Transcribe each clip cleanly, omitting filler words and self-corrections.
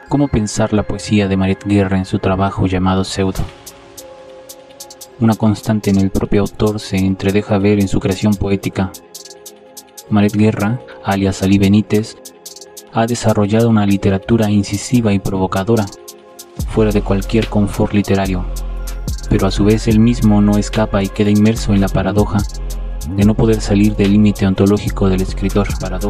¿Cómo pensar la poesía de Mariette Guerra en su trabajo llamado Pseudo? Una constante en el propio autor se entredeja ver en su creación poética. Mariette Guerra, alias Ali Benítez, ha desarrollado una literatura incisiva y provocadora, fuera de cualquier confort literario, pero a su vez él mismo no escapa y queda inmerso en la paradoja de no poder salir del límite ontológico del escritor.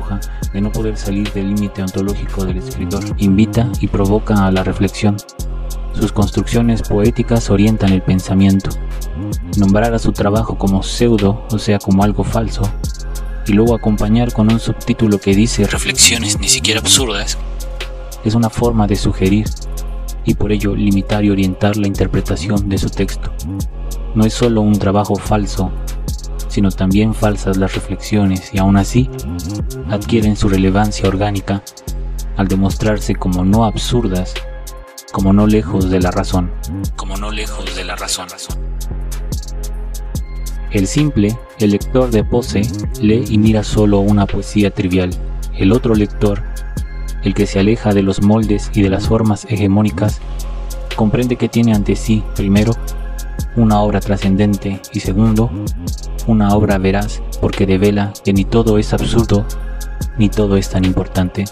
Invita y provoca a la reflexión. Sus construcciones poéticas orientan el pensamiento. Nombrar a su trabajo como pseudo, o sea, como algo falso, y luego acompañar con un subtítulo que dice "reflexiones ni siquiera absurdas", es una forma de sugerir y por ello limitar y orientar la interpretación de su texto. No es solo un trabajo falso, sino también falsas las reflexiones, y aún así adquieren su relevancia orgánica al demostrarse como no absurdas, como no lejos de la razón. El simple, el lector de Posse, lee y mira solo una poesía trivial. El otro lector, el que se aleja de los moldes y de las formas hegemónicas, comprende que tiene ante sí, primero, una obra trascendente y segundo, una obra veraz, porque devela que ni todo es absurdo, ni todo es tan importante.